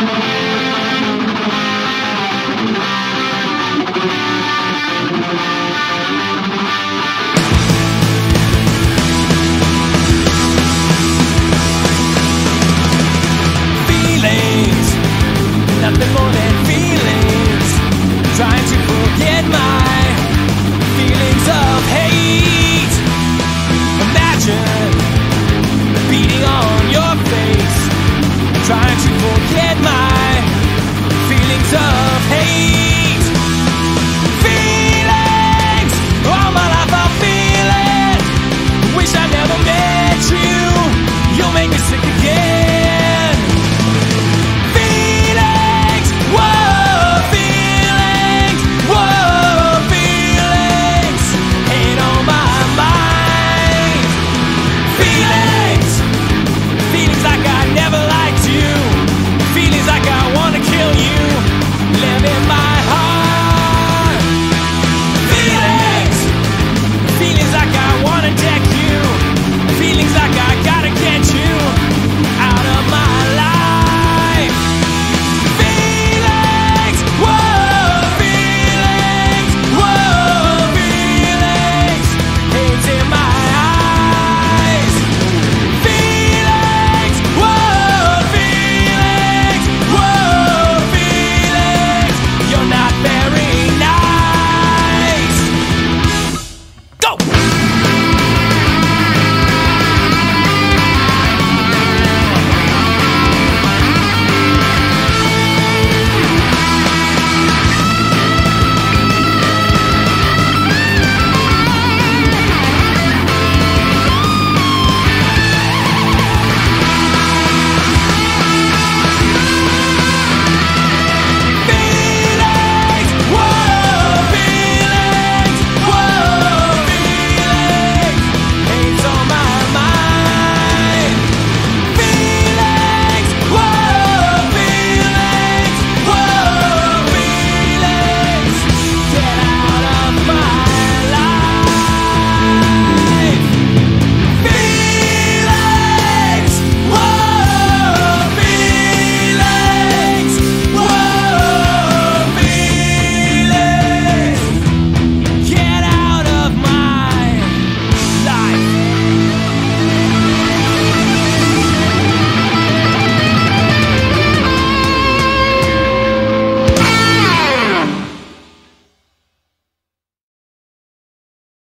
Nothing more than feelings, trying to forget my feelings of hate. Imagine beating on your face, trying to forget my feelings of hate. Feelings, all my life I'm feeling. Wish I never met you.